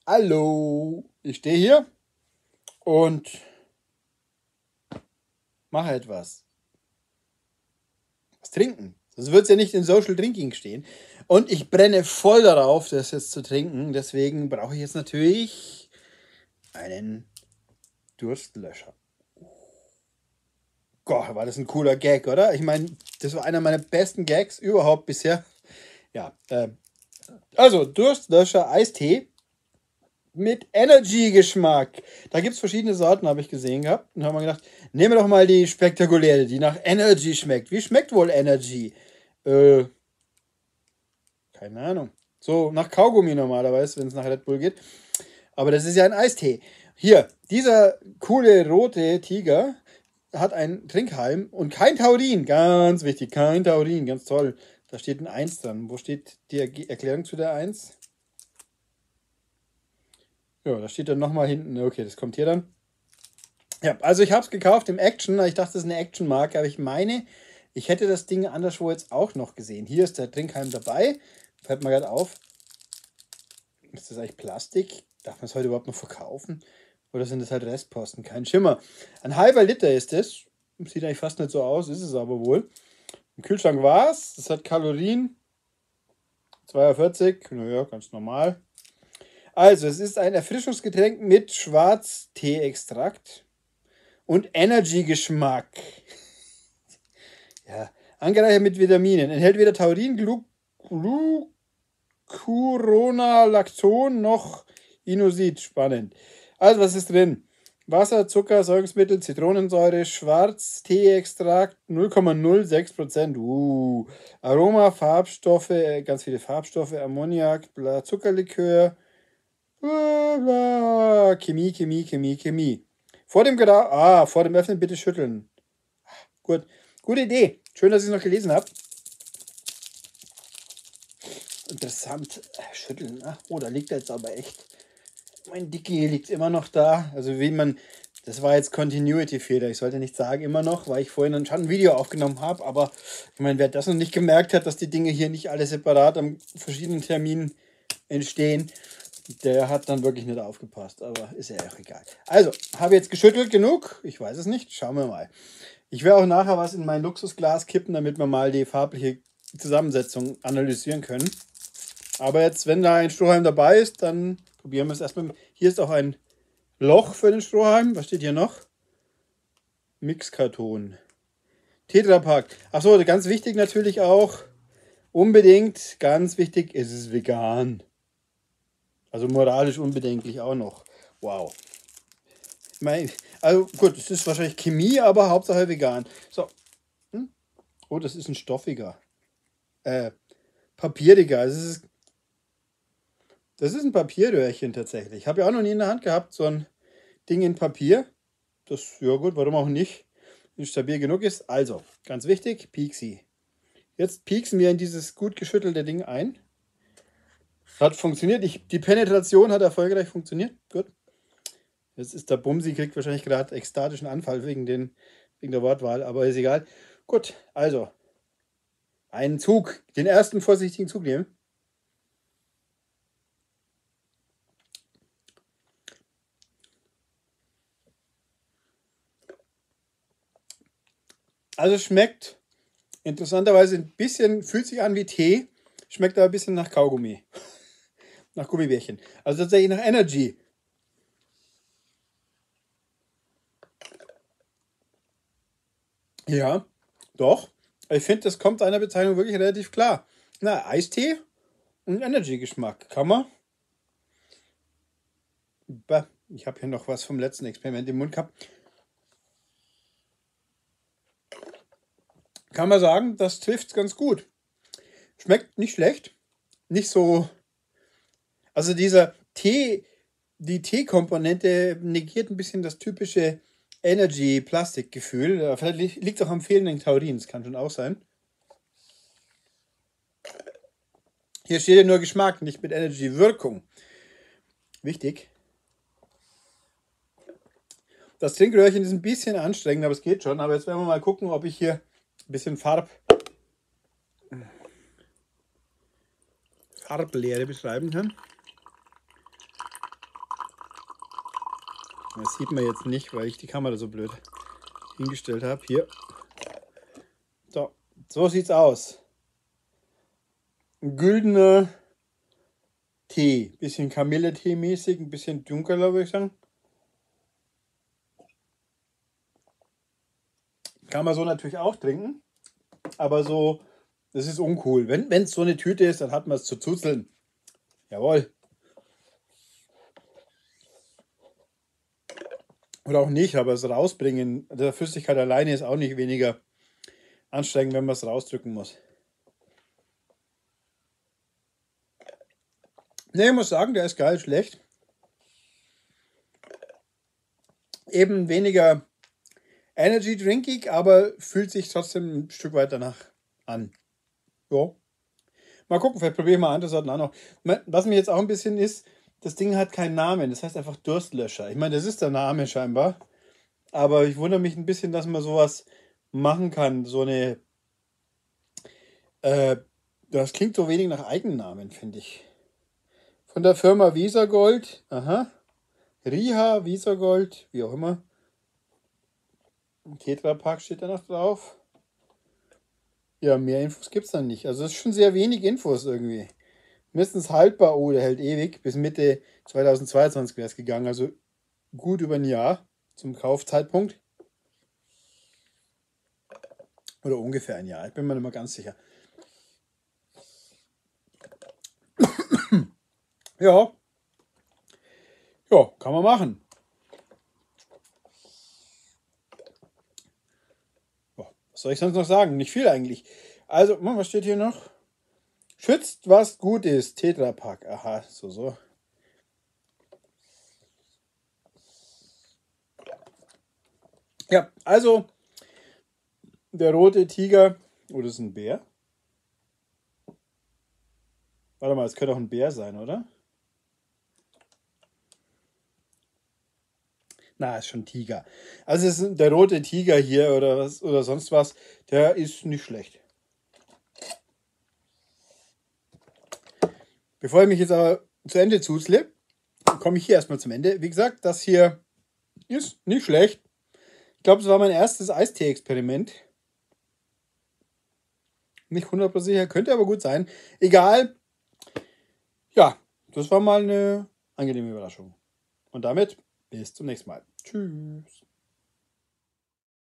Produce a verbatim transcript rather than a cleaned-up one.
Hallo, ich stehe hier und mache etwas. Was trinken. Sonst wird es ja nicht in Social Drinking stehen. Und ich brenne voll darauf, das jetzt zu trinken. Deswegen brauche ich jetzt natürlich einen Durstlöscher. Gott, war das ein cooler Gag, oder? Ich meine, das war einer meiner besten Gags überhaupt bisher. Ja, äh, also Durstlöscher Eistee mit Energy-Geschmack. Da gibt es verschiedene Sorten, habe ich gesehen gehabt. Und haben wir gedacht, nehmen wir doch mal die spektakuläre, die nach Energy schmeckt. Wie schmeckt wohl Energy? Äh, keine Ahnung. So nach Kaugummi normalerweise, wenn es nach Red Bull geht. Aber das ist ja ein Eistee. Hier, dieser coole rote Tiger hat einen Trinkhalm und kein Taurin. Ganz wichtig, kein Taurin, ganz toll. Da steht ein eins dran. Wo steht die Erklärung zu der eins? Ja, da steht dann nochmal hinten. Okay, das kommt hier dann. Ja, also ich habe es gekauft im Action. Ich dachte, das ist eine Action-Marke, aber ich meine, ich hätte das Ding anderswo jetzt auch noch gesehen. Hier ist der Trinkhalm dabei. Fällt mir gerade auf. Ist das eigentlich Plastik? Darf man es heute überhaupt noch verkaufen? Oder sind das halt Restposten? Kein Schimmer. Ein halber Liter ist es. Sieht eigentlich fast nicht so aus, ist es aber wohl. Im Kühlschrank war es. Das hat Kalorien. zweiundvierzig. Naja, ganz normal. Also, es ist ein Erfrischungsgetränk mit Schwarztee-Extrakt und Energy-Geschmack. Ja, angereichert mit Vitaminen. Enthält weder Taurin, Glucuronolacton noch Inusit. Spannend. Also, was ist drin? Wasser, Zucker, Säurungsmittel, Zitronensäure, Schwarztee-Extrakt, null Komma null sechs Prozent. Uh. Aroma, Farbstoffe, ganz viele Farbstoffe, Ammoniak, bla, Zuckerlikör. Chemie, Chemie, Chemie, Chemie. Vor dem Gera ah, vor dem Öffnen bitte schütteln. Gut, gute Idee. Schön, dass ich es noch gelesen habe. Interessant. Schütteln. Ach, oh, da liegt er jetzt aber echt. Mein Dickie liegt immer noch da. Also wie man, das war jetzt Continuity-Fehler. Ich sollte nicht sagen immer noch, weil ich vorhin schon ein Video aufgenommen habe. Aber ich meine, wer das noch nicht gemerkt hat, dass die Dinge hier nicht alle separat an verschiedenen Terminen entstehen, der hat dann wirklich nicht aufgepasst, aber ist ja auch egal. Also, habe jetzt geschüttelt genug? Ich weiß es nicht, schauen wir mal. Ich werde auch nachher was in mein Luxusglas kippen, damit wir mal die farbliche Zusammensetzung analysieren können. Aber jetzt, wenn da ein Strohhalm dabei ist, dann probieren wir es erstmal. Hier ist auch ein Loch für den Strohhalm. Was steht hier noch? Mixkarton. Tetrapack. Achso, ganz wichtig natürlich auch, unbedingt, ganz wichtig, ist es vegan. Also moralisch unbedenklich auch noch. Wow. Mein, also gut, es ist wahrscheinlich Chemie, aber Hauptsache vegan. So. Hm? Oh, das ist ein stoffiger. Äh, papieriger. Also es ist, das ist ein Papierröhrchen tatsächlich. Ich habe ja auch noch nie in der Hand gehabt, so ein Ding in Papier. Das, ja gut, warum auch nicht. Wenn es stabil genug ist. Also, ganz wichtig, Piexi. Jetzt pieksen wir in dieses gut geschüttelte Ding ein. Hat funktioniert. Ich, die Penetration hat erfolgreich funktioniert. Gut. Jetzt ist der Bumsi, kriegt wahrscheinlich gerade ekstatischen Anfall wegen, den, wegen der Wortwahl, aber ist egal. Gut, also. Einen Zug. Den ersten vorsichtigen Zug nehmen. Also schmeckt interessanterweise ein bisschen, fühlt sich an wie Tee, schmeckt aber ein bisschen nach Kaugummi. Nach Gummibärchen. Also tatsächlich nach Energy. Ja, doch. Ich finde, das kommt einer Bezeichnung wirklich relativ klar. Na, Eistee und Energy-Geschmack. Kann man? Ich habe hier noch was vom letzten Experiment im Mund gehabt. Kann man sagen, das trifft ganz gut. Schmeckt nicht schlecht. Nicht so. Also dieser Tee, die Teekomponente negiert ein bisschen das typische Energy-Plastikgefühl. Vielleicht liegt es auch am fehlenden Taurin, das kann schon auch sein. Hier steht ja nur Geschmack, nicht mit Energy-Wirkung. Wichtig. Das Trinkröhrchen ist ein bisschen anstrengend, aber es geht schon. Aber jetzt werden wir mal gucken, ob ich hier ein bisschen Farb Farblehre beschreiben kann. Das sieht man jetzt nicht, weil ich die Kamera so blöd hingestellt habe. Hier. So, so sieht's aus. Ein güldener Tee. Bisschen Kamille-Tee mäßig, ein bisschen dunkler, würde ich sagen. Kann man so natürlich auch trinken. Aber so, das ist uncool. Wenn es so eine Tüte ist, dann hat man es zu zuzeln. Jawohl. Oder auch nicht, aber es rausbringen der Flüssigkeit alleine ist auch nicht weniger anstrengend, wenn man es rausdrücken muss. Ne, ich muss sagen, der ist geil, schlecht. Eben weniger Energy drinkig, aber fühlt sich trotzdem ein Stück weit danach an. Ja. Mal gucken, vielleicht probiere ich mal andere Sorten auch noch. Was mir jetzt auch ein bisschen ist, das Ding hat keinen Namen, das heißt einfach Durstlöscher. Ich meine, das ist der Name scheinbar. Aber ich wundere mich ein bisschen, dass man sowas machen kann. So eine. Äh, das klingt so wenig nach Eigennamen, finde ich. Von der Firma Visagold. Aha. Riha, Visagold, wie auch immer. Tetrapack steht da noch drauf. Ja, mehr Infos gibt es dann nicht. Also es ist schon sehr wenig Infos irgendwie. Mindestens haltbar, oh, der hält ewig. Bis Mitte zweitausendzweiundzwanzig wäre es gegangen. Also gut über ein Jahr zum Kaufzeitpunkt. Oder ungefähr ein Jahr. Ich bin mir nicht mehr ganz sicher. Ja. Ja, kann man machen. Ja, was soll ich sonst noch sagen? Nicht viel eigentlich. Also, was steht hier noch? Schützt, was gut ist. Tetrapack. Aha, so, so. Ja, also der rote Tiger. Oh, das ist ein Bär. Warte mal, es könnte auch ein Bär sein, oder? Na, ist schon Tiger. Also es ist der rote Tiger hier oder was oder sonst was, der ist nicht schlecht. Bevor ich mich jetzt aber zu Ende zuzle, komme ich hier erstmal zum Ende. Wie gesagt, das hier ist nicht schlecht. Ich glaube, es war mein erstes Eistee-Experiment. Nicht hundert Prozent sicher, könnte aber gut sein. Egal. Ja, das war mal eine angenehme Überraschung. Und damit bis zum nächsten Mal. Tschüss.